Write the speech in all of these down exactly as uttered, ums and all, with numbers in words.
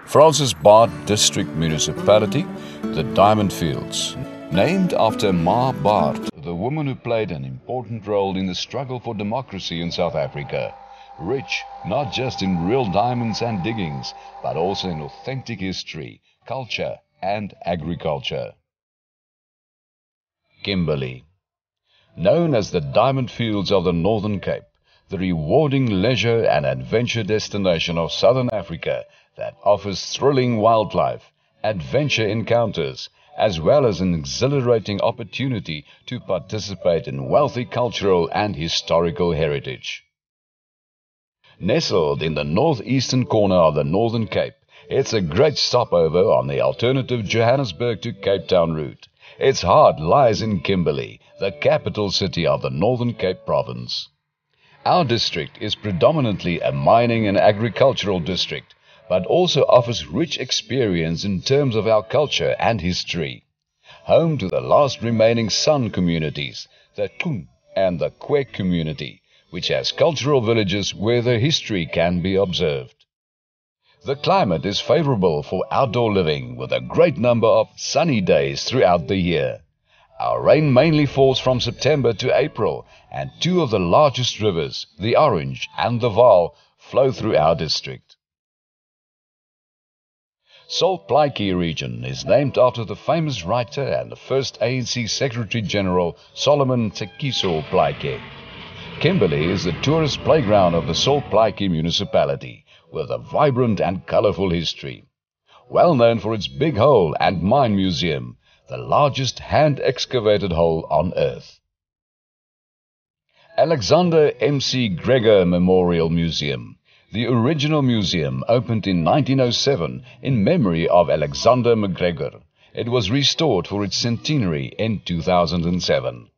Frances Baard District Municipality, the Diamond Fields. Named after Ma Baard, the woman who played an important role in the struggle for democracy in South Africa. Rich not just in real diamonds and diggings, but also in authentic history, culture and agriculture. Kimberley. Known as the Diamond Fields of the Northern Cape, the rewarding leisure and adventure destination of Southern Africa that offers thrilling wildlife, adventure encounters, as well as an exhilarating opportunity to participate in wealthy cultural and historical heritage. Nestled in the northeastern corner of the Northern Cape, it's a great stopover on the alternative Johannesburg to Cape Town route. Its heart lies in Kimberley, the capital city of the Northern Cape province. Our district is predominantly a mining and agricultural district, but also offers rich experience in terms of our culture and history. Home to the last remaining San communities, the Toon and the Kgosi community, which has cultural villages where their history can be observed. The climate is favourable for outdoor living with a great number of sunny days throughout the year. Our rain mainly falls from September to April, and two of the largest rivers, the Orange and the Vaal, flow through our district. Salt Plaatjie region is named after the famous writer and the first A N C Secretary General Solomon Tekiso Plaatjie. Kimberley is the tourist playground of the Salt Plaatjie municipality, with a vibrant and colourful history. Well known for its Big Hole and Mine Museum, the largest hand-excavated hole on Earth. Alexander M C McGregor Memorial Museum. The original museum opened in nineteen oh seven in memory of Alexander McGregor. It was restored for its centenary in two thousand seven.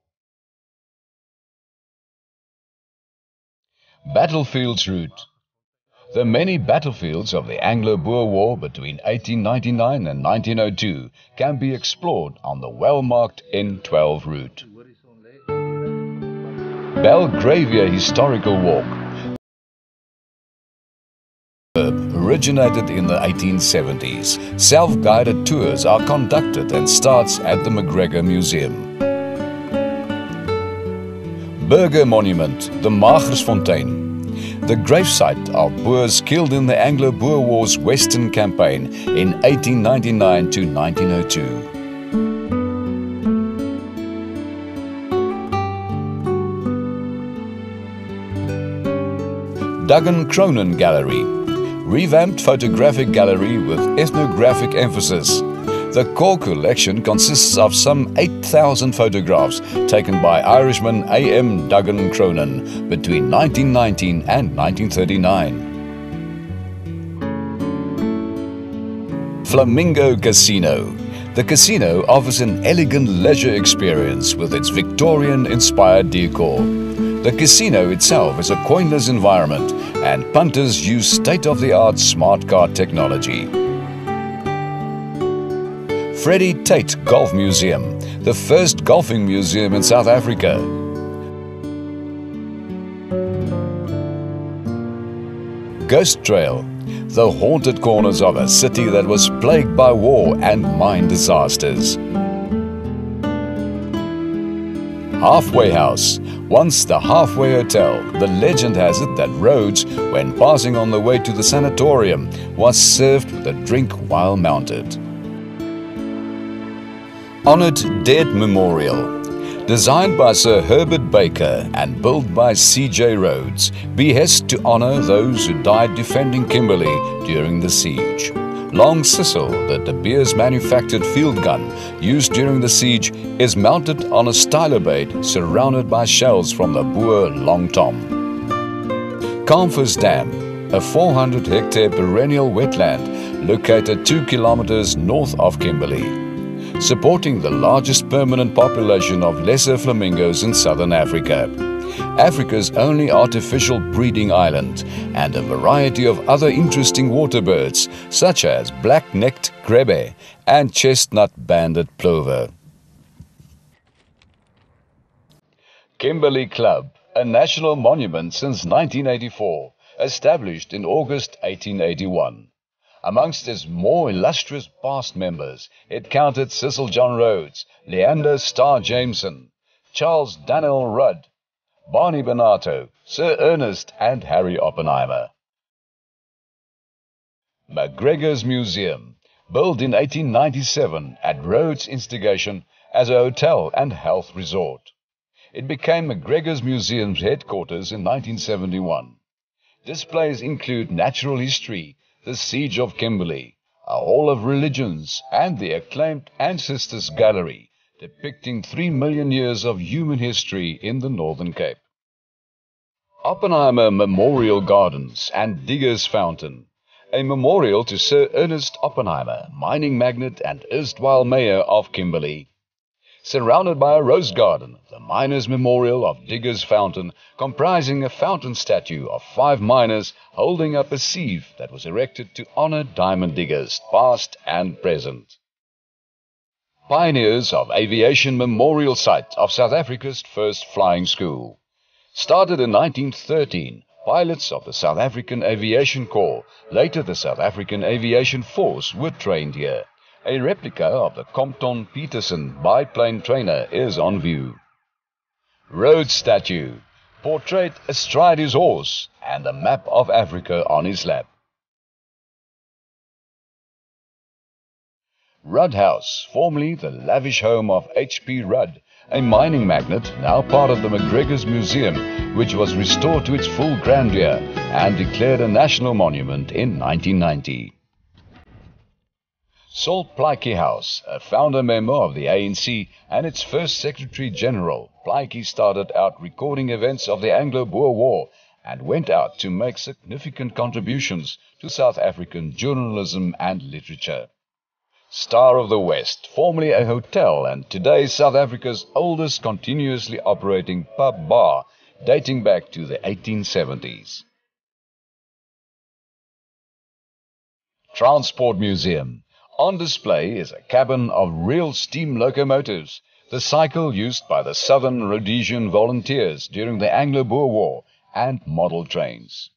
Battlefields route. The many battlefields of the Anglo Boer War between eighteen ninety-nine and nineteen oh two can be explored on the well-marked N twelve route. Belgravia Historical Walk originated in the eighteen seventies. Self-guided tours are conducted and starts at the McGregor Museum. Burger Monument, the Magersfontein, the gravesite of Boers killed in the Anglo Boer War's Western Campaign in eighteen ninety-nine to nineteen oh two. Duggan Cronin Gallery, revamped photographic gallery with ethnographic emphasis. The core collection consists of some eight thousand photographs taken by Irishman A M Duggan Cronin between nineteen nineteen and nineteen thirty-nine. Flamingo Casino. The casino offers an elegant leisure experience with its Victorian-inspired decor. The casino itself is a coinless environment, and punters use state-of-the-art smart card technology. Freddie Tate Golf Museum, the first golfing museum in South Africa. Ghost Trail, the haunted corners of a city that was plagued by war and mine disasters. Halfway House. Once the Halfway Hotel, the legend has it that Rhodes, when passing on the way to the sanatorium, was served with a drink while mounted. Honoured Dead Memorial. Designed by Sir Herbert Baker and built by C J Rhodes, behests to honour those who died defending Kimberley during the siege. Long Sissel, the De Beers manufactured field gun used during the siege, is mounted on a stylobate surrounded by shells from the Boer Long Tom. Camphors Dam, a four hundred hectare perennial wetland located two kilometers north of Kimberley, supporting the largest permanent population of lesser flamingos in southern Africa. Africa's only artificial breeding island, and a variety of other interesting water birds such as black-necked grebe and chestnut-banded plover. Kimberley Club, a national monument since nineteen eighty-four, established in August eighteen eighty-one. Amongst its more illustrious past members, it counted Cecil John Rhodes, Leander Starr Jameson, Charles Daniel Rudd, Barney Bonato, Sir Ernest and Harry Oppenheimer. McGregor's Museum, built in eighteen ninety-seven at Rhodes' instigation as a hotel and health resort. It became McGregor's Museum's headquarters in nineteen seventy-one. Displays include natural history, the Siege of Kimberley, a Hall of Religions, and the acclaimed Ancestors Gallery, depicting three million years of human history in the Northern Cape. Oppenheimer Memorial Gardens and Diggers Fountain, a memorial to Sir Ernest Oppenheimer, mining magnate and erstwhile mayor of Kimberley. Surrounded by a rose garden, the Miners' Memorial of Diggers Fountain, comprising a fountain statue of five miners holding up a sieve that was erected to honor diamond diggers, past and present. Pioneers of Aviation Memorial Site of South Africa's first flying school. Started in nineteen thirteen, pilots of the South African Aviation Corps, later the South African Aviation Force, were trained here. A replica of the Compton Peterson biplane trainer is on view. Rhodes statue, portrait astride his horse and a map of Africa on his lap. Rudd House, formerly the lavish home of H P Rudd, a mining magnate, now part of the McGregor's Museum, which was restored to its full grandeur and declared a national monument in nineteen ninety. Saul Plaatje House, a founder member of the A N C and its first Secretary General, Plaatje started out recording events of the Anglo Boer War and went out to make significant contributions to South African journalism and literature. Star of the West, formerly a hotel and today South Africa's oldest continuously operating pub bar, dating back to the eighteen seventies. Transport Museum. On display is a cabin of real steam locomotives, the cycle used by the Southern Rhodesian volunteers during the Anglo Boer War, and model trains.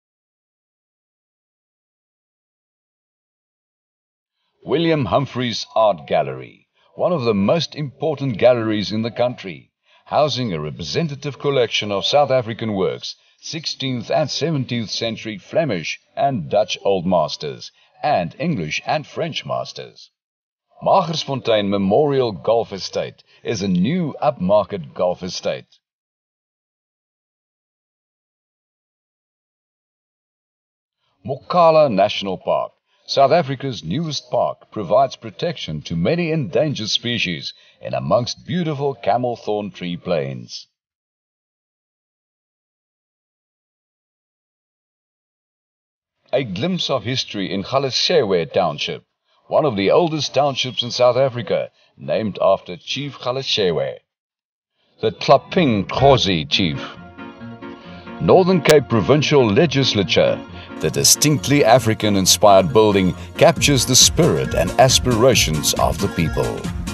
William Humphreys Art Gallery, one of the most important galleries in the country, housing a representative collection of South African works, sixteenth and seventeenth century Flemish and Dutch Old Masters, and English and French masters. Magersfontein Memorial Golf Estate is a new upmarket golf estate. Mokala National Park, South Africa's newest park, provides protection to many endangered species in amongst beautiful camel thorn tree plains. A glimpse of history in Galeshewe Township, one of the oldest townships in South Africa, named after Chief Galeshewe. The Tlaping Kgosi Chief. Northern Cape Provincial Legislature, the distinctly African-inspired building, captures the spirit and aspirations of the people.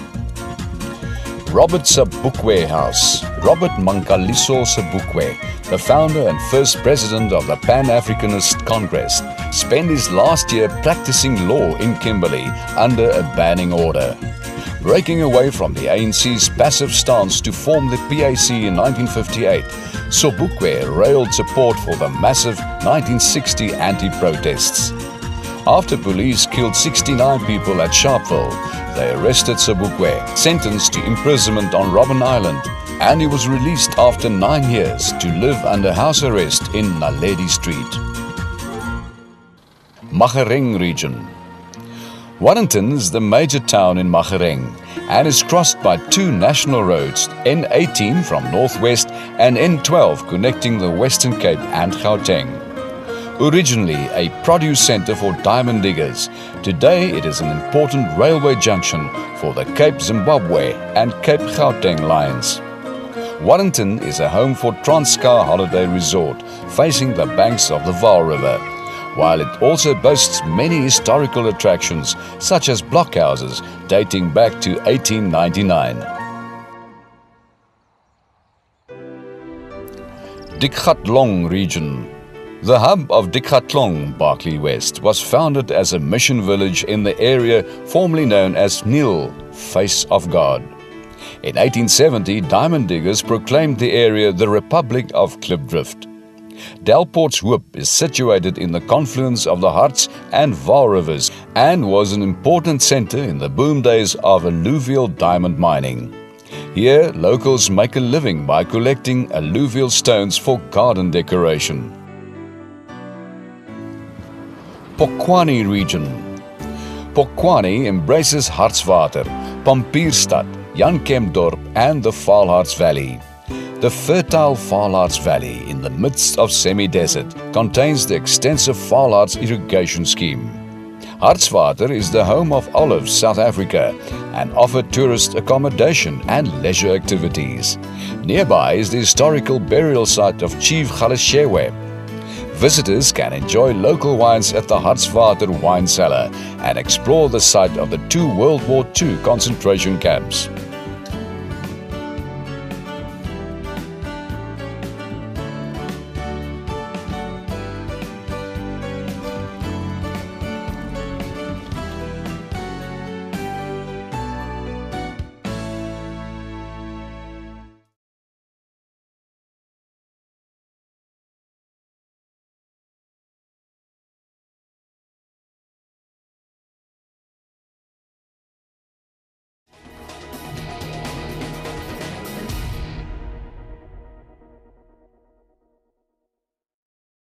Robert Sobukwe House. Robert Mankaliso Sobukwe, the founder and first president of the Pan-Africanist Congress, spent his last year practicing law in Kimberley under a banning order. Breaking away from the A N C's passive stance to form the P A C in nineteen fifty-eight, Sobukwe railed support for the massive nineteen sixty anti-protests. After police killed sixty-nine people at Sharpeville, they arrested Sobukwe, sentenced to imprisonment on Robben Island, and he was released after nine years to live under house arrest in Naledi Street. Magersfontein region. Warrington is the major town in Magersfontein and is crossed by two national roads, N eighteen from northwest and N twelve connecting the Western Cape and Gauteng. Originally a produce centre for diamond diggers, today it is an important railway junction for the Cape Zimbabwe and Cape Gauteng lines. Warrington is a home for Transkei Holiday Resort, facing the banks of the Vaal River, while it also boasts many historical attractions such as blockhouses dating back to eighteen ninety-nine. Dikgatlong region. The hub of Dikgatlong, Berkeley West, was founded as a mission village in the area formerly known as Nil, Face of God. In eighteen seventy, diamond diggers proclaimed the area the Republic of Klipdrift. Delport's Hoop is situated in the confluence of the Harts and Vaal rivers and was an important centre in the boom days of alluvial diamond mining. Here, locals make a living by collecting alluvial stones for garden decoration. Polokwane region. Polokwane embraces Hartswater, Pampierstad, Jan Kempdorp and the Vaalharts Valley. The fertile Vaalharts Valley in the midst of semi-desert contains the extensive Vaalharts irrigation scheme. Hartswater is the home of Olive South Africa and offered tourist accommodation and leisure activities. Nearby is the historical burial site of Chief Galeshewe. Visitors can enjoy local wines at the Hartswater wine cellar and explore the site of the two World War Two concentration camps.